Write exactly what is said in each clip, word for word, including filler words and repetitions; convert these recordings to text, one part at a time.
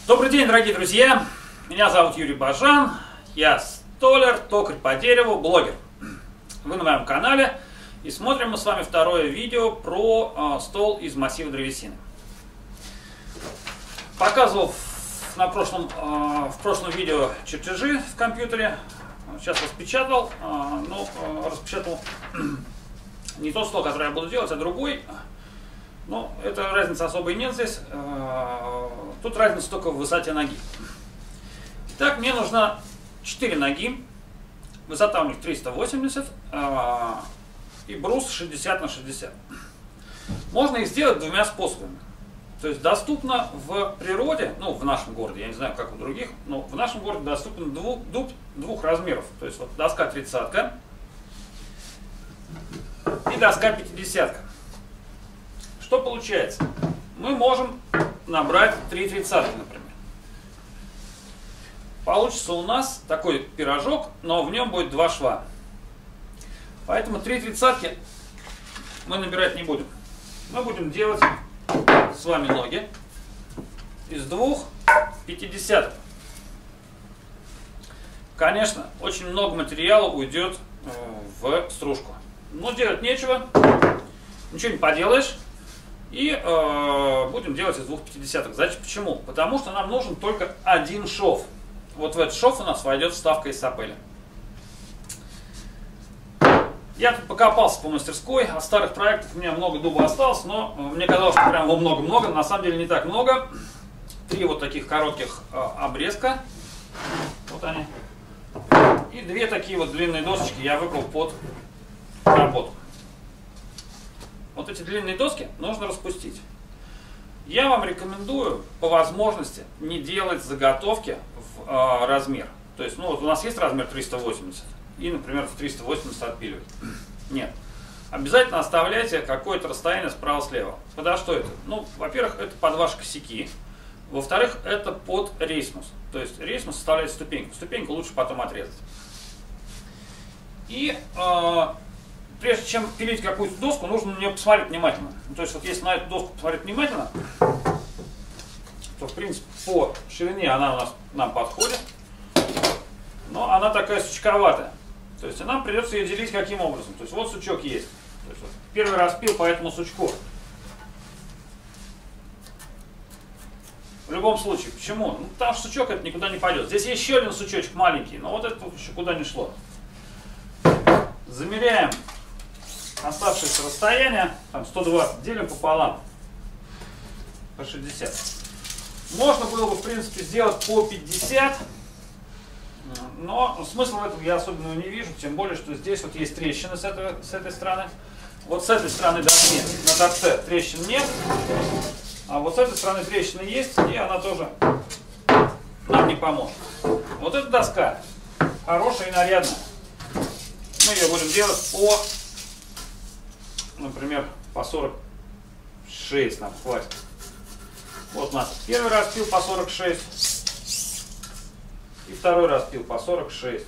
Добрый день, дорогие друзья! Меня зовут Юрий Бажан, я столяр, токарь по дереву, блогер. Вы на моем канале, и смотрим мы с вами второе видео про э, стол из массива древесины. Показывал на прошлом, э, в прошлом видео чертежи в компьютере, сейчас распечатал, э, но э, распечатал не тот стол, который я буду делать, а другой. Но это разницы особой нет здесь. Тут разница только в высоте ноги. Итак, мне нужно четыре ноги. Высота у них триста восемьдесят и брус шестьдесят на шестьдесят. Можно их сделать двумя способами. То есть доступно в природе, ну в нашем городе, я не знаю как у других, но в нашем городе доступен двух, двух, двух размеров. То есть вот доска тридцатка и доска пятидесятка. Что получается? Мы можем набрать три тридцатки, например. Получится у нас такой пирожок, но в нем будет два шва. Поэтому три тридцатки мы набирать не будем. Мы будем делать с вами ноги из двух пятидесяток. Конечно, очень много материала уйдет в стружку. Но делать нечего, ничего не поделаешь. И э, будем делать из двух пятидесяток. Значит, почему? Потому что нам нужен только один шов. Вот в этот шов у нас войдет вставка из сапели. Я тут покопался по мастерской. От старых проектов у меня много дуба осталось, но мне казалось, что прям его много-много. На самом деле не так много. Три вот таких коротких э, обрезка. Вот они. И две такие вот длинные досочки я выбрал под работу. Вот эти длинные доски нужно распустить. Я вам рекомендую по возможности не делать заготовки в э, размер. То есть, ну вот у нас есть размер триста восемьдесят, и, например, в триста восемьдесят отпиливать. Нет. Обязательно оставляйте какое-то расстояние справа-слева. Подо что это? Ну, во-первых, это под ваши косяки. Во-вторых, это под рейсмус. То есть рейсмус составляет ступеньку. Ступеньку лучше потом отрезать. И э, прежде чем пилить какую-то доску, нужно на нее посмотреть внимательно. Ну, то есть, вот если на эту доску посмотреть внимательно, то, в принципе, по ширине она у нас нам подходит. Но она такая сучковатая. То есть, нам придется ее делить каким образом? То есть, вот сучок есть. То есть, вот, первый раз пил по этому сучку. В любом случае. Почему? Ну, потому что сучок это никуда не пойдет. Здесь есть еще один сучочек маленький, но вот это еще куда не шло. Замеряем оставшееся расстояние, там сто двадцать, делим пополам, по шестьдесят. Можно было бы, в принципе, сделать по пятьдесят, но смысла в этом я особенного не вижу, тем более, что здесь вот есть трещины с этой, с этой стороны. Вот с этой стороны доски на торце трещин нет, а вот с этой стороны трещины есть, и она тоже нам не поможет. Вот эта доска хорошая и нарядная. Мы ее будем делать по, например, по сорок шесть нам хватит. Вот у нас первый раз пил по сорок шесть. И второй раз пил по сорок шесть.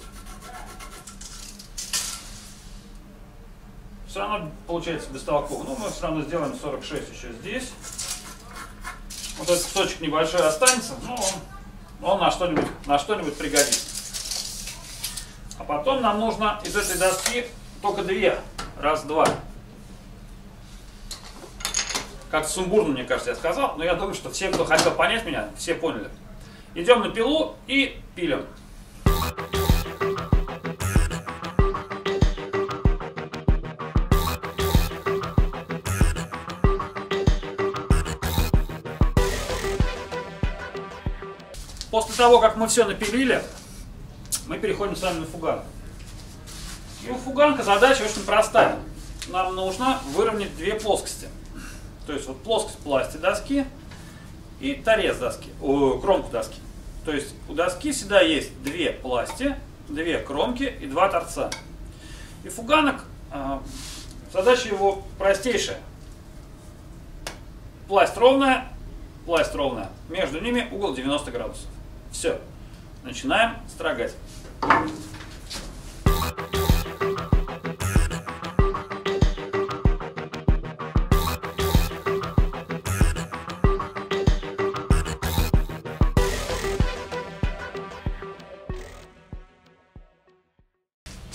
Все равно получается бестолково. Но мы все равно сделаем сорок шесть еще здесь. Вот этот кусочек небольшой останется, но он, он на что-нибудь на что-нибудь пригодится. А потом нам нужно из этой доски только две. Раз, два. Как-то сумбурно, мне кажется, я сказал. Но я думаю, что все, кто хотел понять меня, все поняли. Идем на пилу и пилим. После того, как мы все напилили, мы переходим с вами на фуганку. И у фуганка задача очень простая. Нам нужно выровнять две плоскости. То есть вот плоскость пласти доски и торец доски, о, кромку доски. То есть у доски всегда есть две пласти, две кромки и два торца. И фуганок, э, задача его простейшая. Пласть ровная, пласть ровная. Между ними угол девяносто градусов. Все. Начинаем строгать.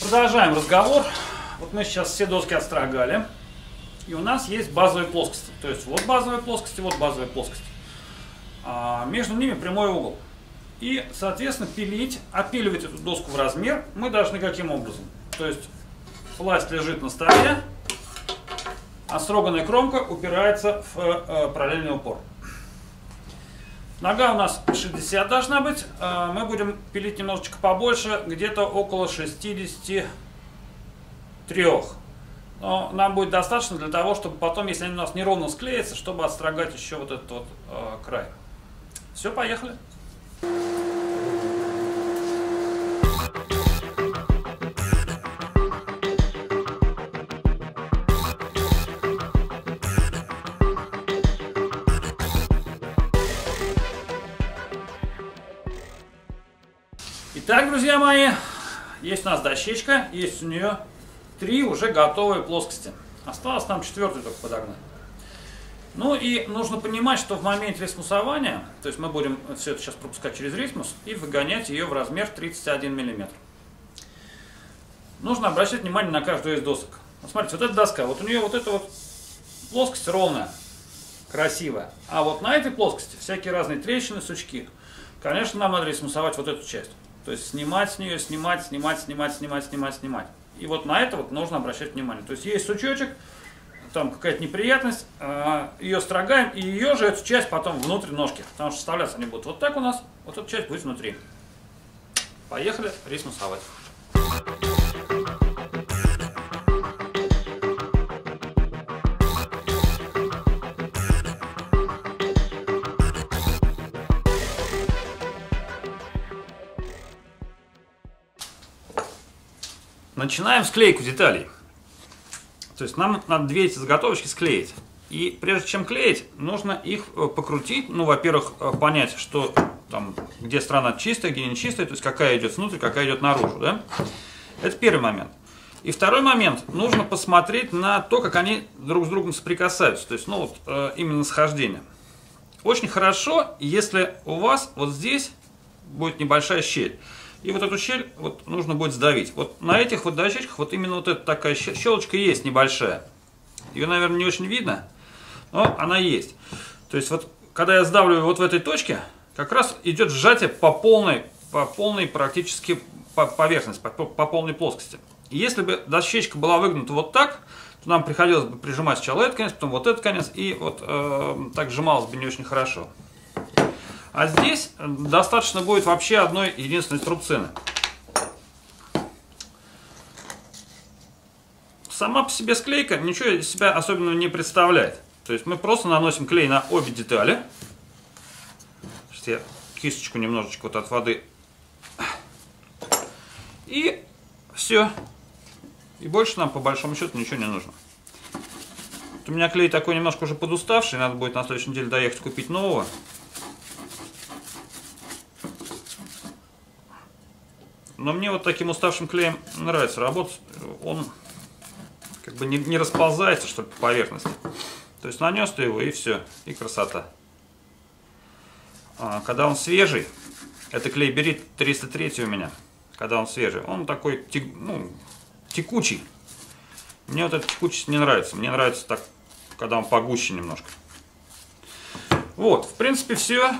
Продолжаем разговор. Вот мы сейчас все доски отстрогали. И у нас есть базовые плоскости. То есть вот базовые плоскости, вот базовые плоскости. А между ними прямой угол. И, соответственно, пилить, опиливать эту доску в размер мы должны каким образом? То есть власть лежит на столе, а строганная кромка упирается в э, параллельный упор. Нога у нас шестьдесят должна быть. Э, мы будем пилить немножечко побольше, где-то около шестидесяти трёх. Но нам будет достаточно для того, чтобы потом, если они у нас неровно склеятся, чтобы отстрогать еще вот этот вот э, край. Все, поехали. Итак, друзья мои, есть у нас дощечка, есть у нее три уже готовые плоскости. Осталось нам четвертую только подогнать. Ну и нужно понимать, что в моменте рисмусования, то есть мы будем все это сейчас пропускать через рисмус и выгонять ее в размер тридцать один миллиметр. Нужно обращать внимание на каждую из досок. Вот смотрите, вот эта доска, вот у нее вот эта вот плоскость ровная, красивая. А вот на этой плоскости всякие разные трещины, сучки. Конечно, нам надо рисмусовать вот эту часть. То есть снимать с нее, снимать, снимать, снимать, снимать, снимать, снимать. И вот на это вот нужно обращать внимание. То есть есть сучочек, там какая-то неприятность, ее строгаем, и ее же эту часть потом внутрь ножки. Потому что вставляться они будут вот так у нас, вот эта часть будет внутри. Поехали рисмусовать. Начинаем склейку деталей. То есть нам надо две эти заготовочки склеить. И прежде чем клеить, нужно их покрутить. Ну, во-первых, понять, что там, где сторона чистая, где не чистая, то есть какая идет внутрь, какая идет наружу. Да? Это первый момент. И второй момент, нужно посмотреть на то, как они друг с другом соприкасаются. То есть, ну, вот именно схождение. Очень хорошо, если у вас вот здесь будет небольшая щель. И вот эту щель вот нужно будет сдавить. Вот на этих вот дощечках вот именно вот эта такая щелочка есть небольшая. Ее, наверное, не очень видно, но она есть. То есть вот когда я сдавливаю вот в этой точке, как раз идет сжатие по полной, по полной практически по поверхности, по, по полной плоскости. И если бы дощечка была выгнута вот так, то нам приходилось бы прижимать сначала этот конец, потом вот этот конец, и вот э, так сжималось бы не очень хорошо. А здесь достаточно будет вообще одной единственной струбцины. Сама по себе склейка ничего из себя особенного не представляет. То есть мы просто наносим клей на обе детали. Сейчас я кисточку немножечко вот от воды. И все. И больше нам по большому счету ничего не нужно. Вот у меня клей такой немножко уже подуставший. Надо будет на следующей неделе доехать купить нового. Но мне вот таким уставшим клеем нравится работать. Он как бы не, не расползается, что ли, по поверхности. То есть нанес ты его, и все, и красота. А когда он свежий, это клей Берит триста три у меня. Когда он свежий, он такой тек, ну, текучий. Мне вот эта текучесть не нравится. Мне нравится так, когда он погуще немножко. Вот, в принципе, все.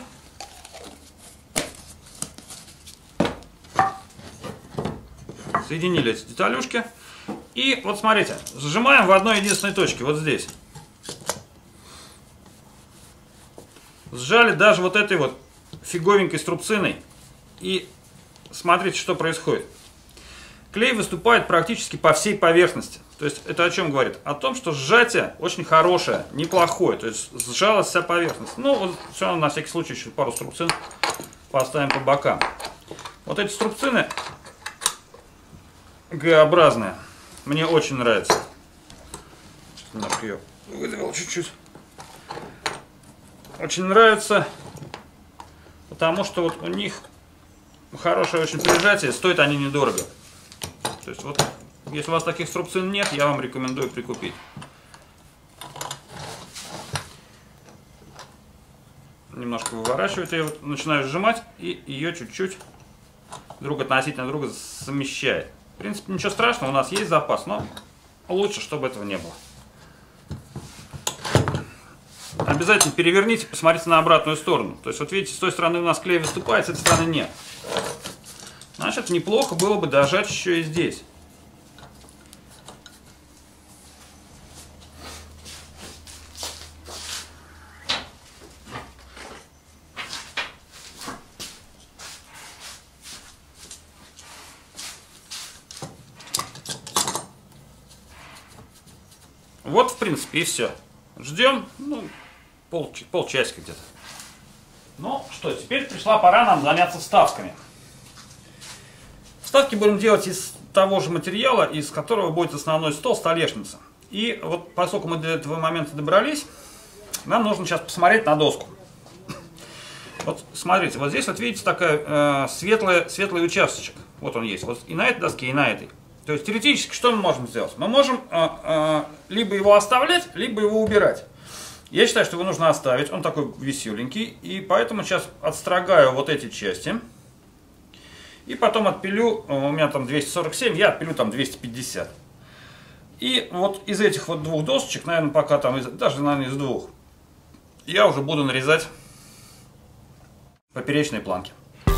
Соединили эти деталюшки. И вот смотрите, сжимаем в одной единственной точке, вот здесь. Сжали даже вот этой вот фиговенькой струбциной. И смотрите, что происходит. Клей выступает практически по всей поверхности. То есть это о чем говорит? О том, что сжатие очень хорошее, неплохое. То есть сжалась вся поверхность. Ну, вот все равно на всякий случай еще пару струбцин поставим по бокам. Вот эти струбцины Г-образная. Мне очень нравится. Немножко ее выдавил чуть-чуть. Очень нравится, потому что вот у них хорошее очень прижатие, стоят они недорого. То есть вот, если у вас таких струбцин нет, я вам рекомендую прикупить. Немножко выворачиваю, я вот начинаю сжимать, и ее чуть-чуть друг относительно друга замещает. принципе, ничего страшного, у нас есть запас, но лучше, чтобы этого не было. Обязательно переверните, посмотрите на обратную сторону. То есть, вот видите, с той стороны у нас клей выступает, с этой стороны нет. Значит, неплохо было бы дожать еще и здесь. Вот, в принципе, и все. Ждем, ну, пол, полчасика где-то. Ну что, теперь пришла пора нам заняться вставками. Вставки будем делать из того же материала, из которого будет основной стол, столешница. И вот поскольку мы до этого момента добрались, нам нужно сейчас посмотреть на доску. Вот смотрите, вот здесь вот видите такой э, светлый, светлый участочек. Вот он есть. Вот и на этой доске, и на этой. То есть теоретически что мы можем сделать? Мы можем э, э, либо его оставлять, либо его убирать. Я считаю, что его нужно оставить. Он такой веселенький. И поэтому сейчас отстрогаю вот эти части. И потом отпилю, у меня там двести сорок семь, я отпилю там двести пятьдесят. И вот из этих вот двух досочек, наверное, пока там, из, даже, наверное, из двух, я уже буду нарезать поперечные планки.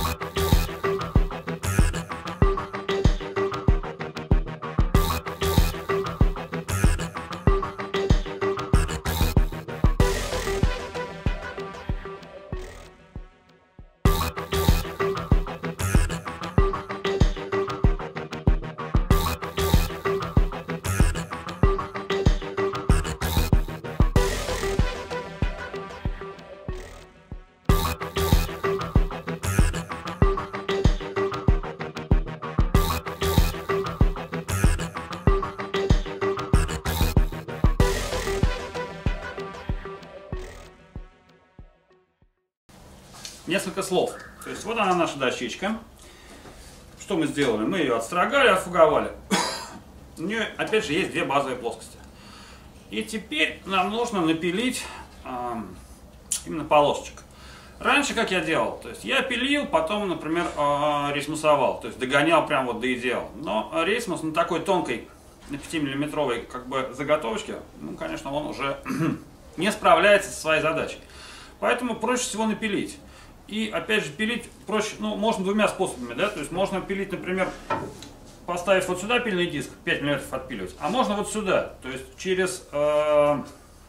Несколько слов. То есть вот она наша дощечка. Что мы сделали? Мы ее отстрогали, отфуговали. У нее опять же есть две базовые плоскости. И теперь нам нужно напилить э, именно полосочек. Раньше как я делал? То есть я пилил, потом, например, э, рейсмусовал. То есть догонял прям вот до идеала. Но рейсмус на такой тонкой, на пятимиллиметровой как бы заготовочке, ну, конечно, он уже не справляется со своей задачей. Поэтому проще всего напилить. И опять же пилить проще, ну, можно двумя способами, да, то есть можно пилить, например, поставив вот сюда пильный диск, пять миллиметров отпиливать, а можно вот сюда, то есть через э,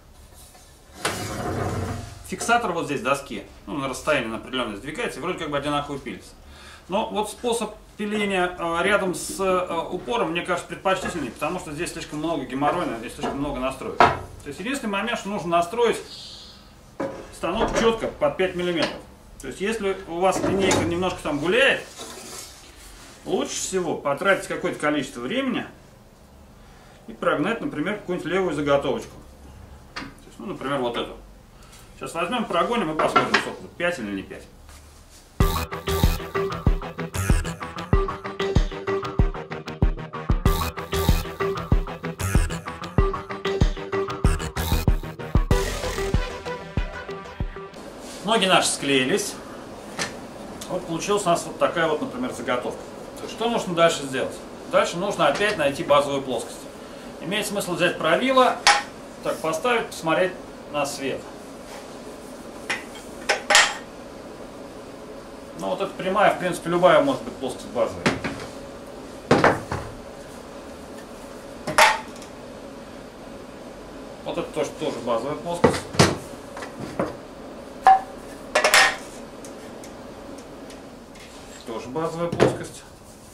фиксатор вот здесь доски, ну, на расстоянии на определенное сдвигается, и вроде как бы одинаково пилится. Но вот способ пиления э, рядом с э, упором, мне кажется, предпочтительней, потому что здесь слишком много геморройна, здесь слишком много настроек. То есть единственный момент, что нужно настроить станок четко под пять миллиметров. То есть, если у вас линейка немножко там гуляет, лучше всего потратить какое-то количество времени и прогнать, например, какую-нибудь левую заготовочку. То есть, ну, например, вот эту. Сейчас возьмем, прогоним и посмотрим, сколько, пять или не пять. Ноги наши склеились. Вот получилась у нас вот такая вот, например, заготовка. То есть, что нужно дальше сделать? Дальше нужно опять найти базовую плоскость. Имеет смысл взять правило, так поставить, посмотреть на свет. Ну вот эта прямая, в принципе, любая может быть плоскость базовая. Вот это тоже, тоже базовая плоскость. Тоже базовая плоскость.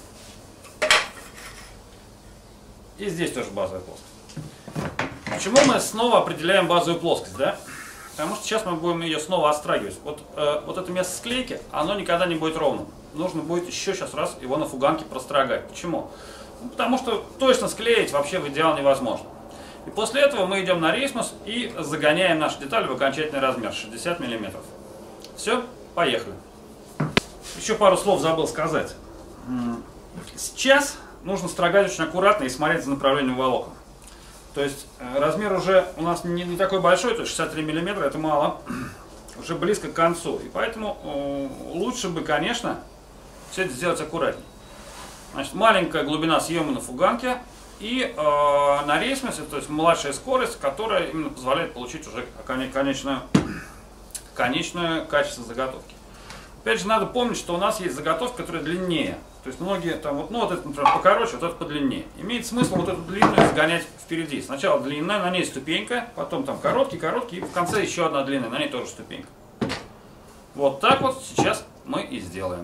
И здесь тоже базовая плоскость. Почему мы снова определяем базовую плоскость, да? Потому что сейчас мы будем ее снова отстрагивать. Вот, э, вот это место склейки, оно никогда не будет ровным. Нужно будет еще сейчас раз его на фуганке прострогать. Почему? Ну, потому что точно склеить вообще в идеал невозможно. И после этого мы идем на рейсмус и загоняем нашу деталь в окончательный размер шестьдесят миллиметров. Все, поехали. Еще пару слов забыл сказать. Сейчас нужно строгать очень аккуратно и смотреть за направлением волокон. То есть размер уже у нас не, не такой большой, то есть шестьдесят три миллиметра, это мало, уже близко к концу. И поэтому э, лучше бы, конечно, все это сделать аккуратнее. Значит, маленькая глубина съема на фуганке и э, на рейсмесе, то есть младшая скорость, которая именно позволяет получить уже конечное, конечное качество заготовки. Опять же, надо помнить, что у нас есть заготовки, которые длиннее. То есть многие там, вот, ну вот это, например, покороче, вот это подлиннее. Имеет смысл вот эту длинную сгонять впереди. Сначала длинная, на ней ступенька, потом там короткий, короткий, и в конце еще одна длинная, на ней тоже ступенька. Вот так вот сейчас мы и сделаем.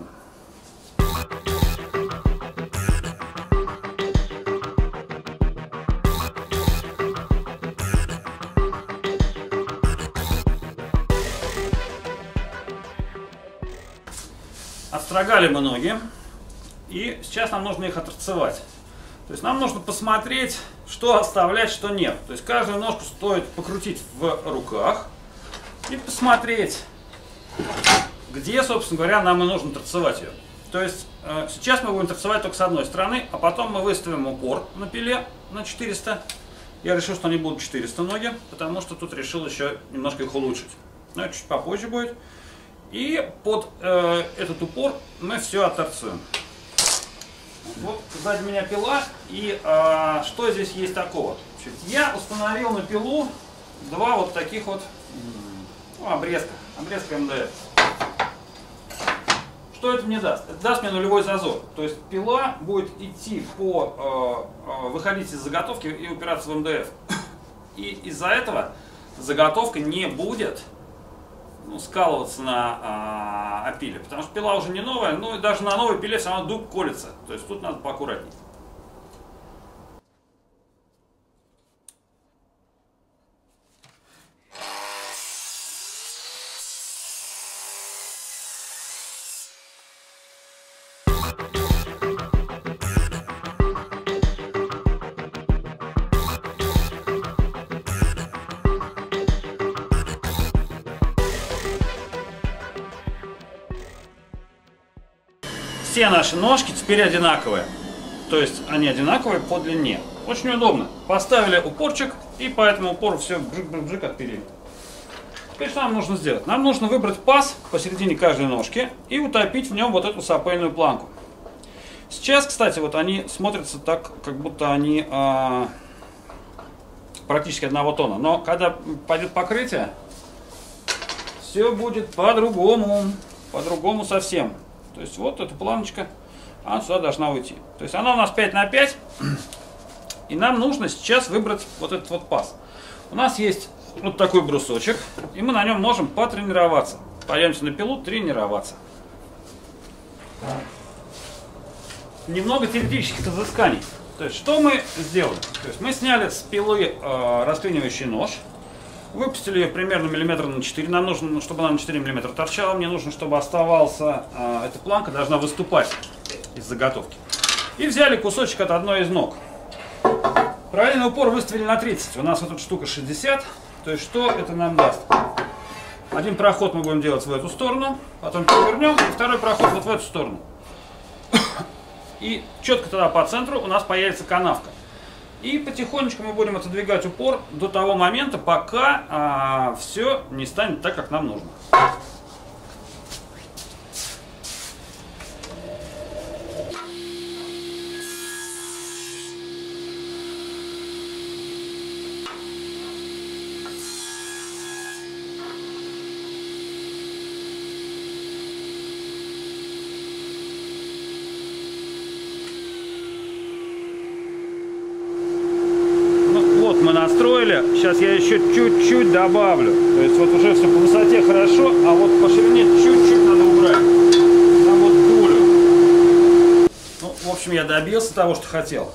Отстрогали мы ноги, и сейчас нам нужно их оторцевать. То есть нам нужно посмотреть, что оставлять, что нет. То есть каждую ножку стоит покрутить в руках и посмотреть, где, собственно говоря, нам и нужно торцевать ее. То есть э, сейчас мы будем торцевать только с одной стороны, а потом мы выставим упор на пиле на четыреста. Я решил, что они будут четыреста ноги, потому что тут решил еще немножко их улучшить. Но это чуть попозже будет. И под э, этот упор мы все отторцуем. Вот сзади меня пила, и э, что здесь есть такого? Я установил на пилу два вот таких вот ну, обрезка, обрезка эм дэ эф. Что это мне даст? Это даст мне нулевой зазор. То есть пила будет идти по, э, э, выходить из заготовки и упираться в эм дэ эф. И из-за этого заготовка не будет ну, скалываться на а, опиле, потому что пила уже не новая, ну и даже на новой пиле все равно дуб колется, то есть тут надо поаккуратнее. Все наши ножки теперь одинаковые, то есть они одинаковые по длине. Очень удобно. Поставили упорчик и по этому упору все бжик-бжик отпилили. Теперь что нам нужно сделать? Нам нужно выбрать паз посередине каждой ножки и утопить в нем вот эту сапейную планку. Сейчас, кстати, вот они смотрятся так, как будто они а, практически одного тона. Но когда пойдет покрытие, все будет по-другому, по-другому совсем. То есть вот эта планочка, она сюда должна уйти. То есть она у нас пять на пять. И нам нужно сейчас выбрать вот этот вот паз. У нас есть вот такой брусочек. И мы на нем можем потренироваться. Пойдемте на пилу тренироваться. Немного теоретических изысканий. То есть что мы сделали? То есть мы сняли с пилы э, расклинивающий нож. Выпустили ее примерно миллиметра на четыре. Нам нужно, чтобы она на четыре миллиметра торчала. Мне нужно, чтобы оставался, э, эта планка должна выступать из заготовки. И взяли кусочек от одной из ног. Параллельный упор выставили на тридцать. У нас вот эта штука шестьдесят. То есть что это нам даст? Один проход мы будем делать в эту сторону. Потом перевернем. И второй проход вот в эту сторону. И четко тогда по центру у нас появится канавка. И потихонечку мы будем отодвигать упор до того момента, пока а, все не станет так, как нам нужно. Мы настроили, сейчас я еще чуть-чуть добавлю, то есть вот уже все по высоте хорошо, а вот по ширине чуть-чуть надо убрать, там вот дулю. Ну, в общем, я добился того, что хотел.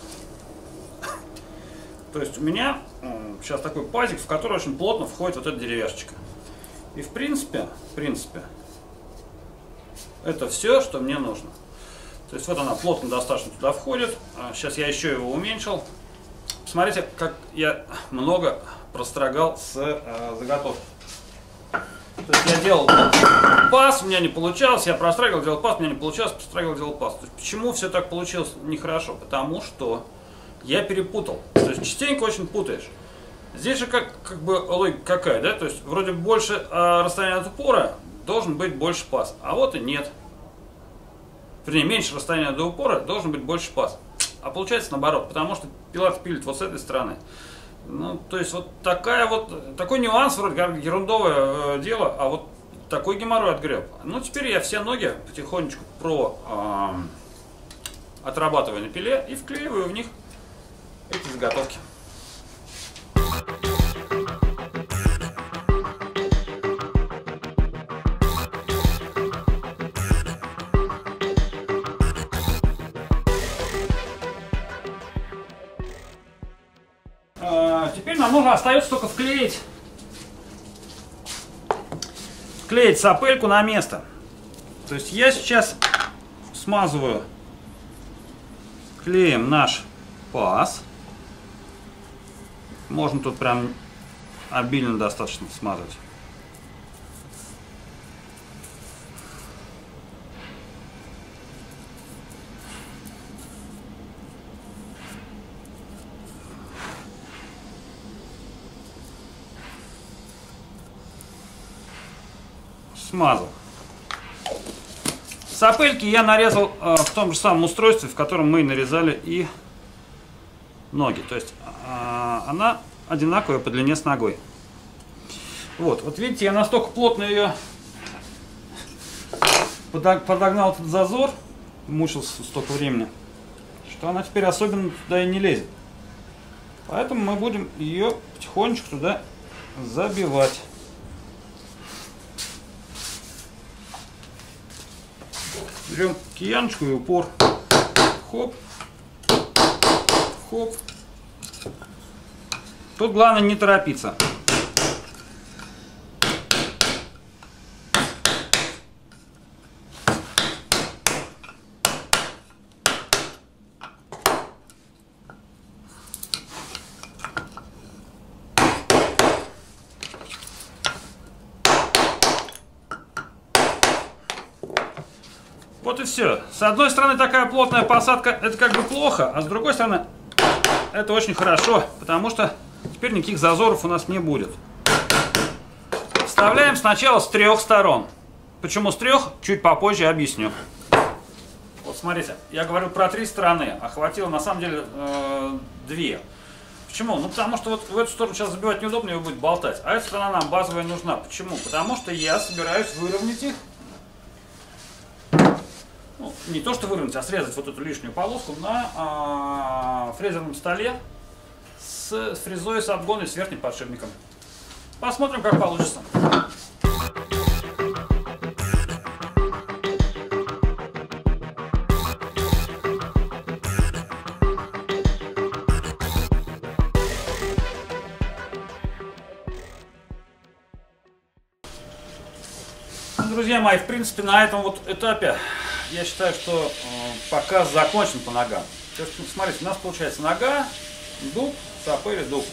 То есть у меня сейчас такой пазик, в который очень плотно входит вот эта деревяшечка. И в принципе, в принципе, это все, что мне нужно. То есть вот она плотно достаточно туда входит, сейчас я еще его уменьшил. Смотрите, как я много прострогал с э, заготовки. То есть я делал паз, у меня не получалось, я прострагивал, делал паз, у меня не получалось, прострагивал, делал паз. То есть почему все так получилось нехорошо? Потому что я перепутал. То есть частенько очень путаешь. Здесь же как, как бы логика какая, да? То есть вроде больше э, расстояния от упора должен быть больше паз, а вот и нет. вернее, меньше расстояния до упора, должен быть больше паз. А получается наоборот, потому что пила пилит вот с этой стороны. Ну, то есть вот такая вот, такой нюанс, вроде как ерундовое э, дело, а вот такой геморрой отгреб. Ну, теперь я все ноги потихонечку про э, отрабатываю на пиле и вклеиваю в них эти заготовки. Теперь нам нужно остается только вклеить, вклеить сапельку на место. То есть я сейчас смазываю клеем наш паз. Можно тут прям обильно достаточно смазывать. Смазал. Сапельки я нарезал э, в том же самом устройстве, в котором мы нарезали и ноги. То есть э, она одинаковая по длине с ногой. Вот, вот видите, я настолько плотно ее подогнал этот зазор, мучился столько времени, что она теперь особенно туда и не лезет. Поэтому мы будем ее потихонечку туда забивать. Берем кияночку и упор. Хоп. Хоп. Тут главное не торопиться. Вот и все. С одной стороны, такая плотная посадка, это как бы плохо, а с другой стороны, это очень хорошо, потому что теперь никаких зазоров у нас не будет. Вставляем сначала с трех сторон. Почему с трех? Чуть попозже объясню. Вот смотрите, я говорил про три стороны, а хватило на самом деле э, две. Почему? Ну потому что вот в эту сторону сейчас забивать неудобно, его будет болтать. А эта сторона нам базовая нужна. Почему? Потому что я собираюсь выровнять их. Ну, не то что выровнять, а срезать вот эту лишнюю полоску на а, фрезерном столе с фрезой с обгоном и с верхним подшипником. Посмотрим, как получится. Друзья мои, в принципе, на этом вот этапе я считаю, что э, показ закончен по ногам. То есть, смотрите, у нас получается нога, дуб, сапели, дуб.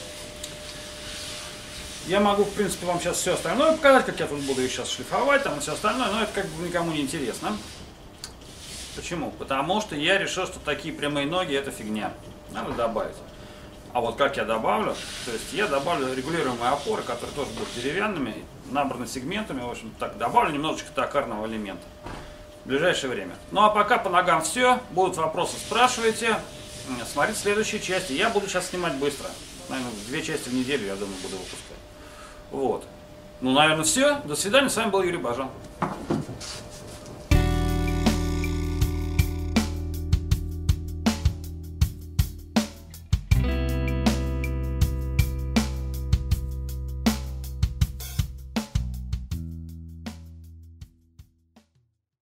Я могу, в принципе, вам сейчас все остальное показать, как я тут буду их сейчас шлифовать, там и все остальное, но это как бы никому не интересно. Почему? Потому что я решил, что такие прямые ноги это фигня. Надо добавить. А вот как я добавлю? То есть я добавлю регулируемые опоры, которые тоже будут деревянными, набраны сегментами. В общем, так добавлю немножечко токарного элемента в ближайшее время. Ну а пока по ногам все. Будут вопросы, спрашивайте. Смотрите следующие части. Я буду сейчас снимать быстро. Наверное, две части в неделю, я думаю, буду выпускать. Вот. Ну, наверное, все. До свидания. С вами был Юрий Бажан.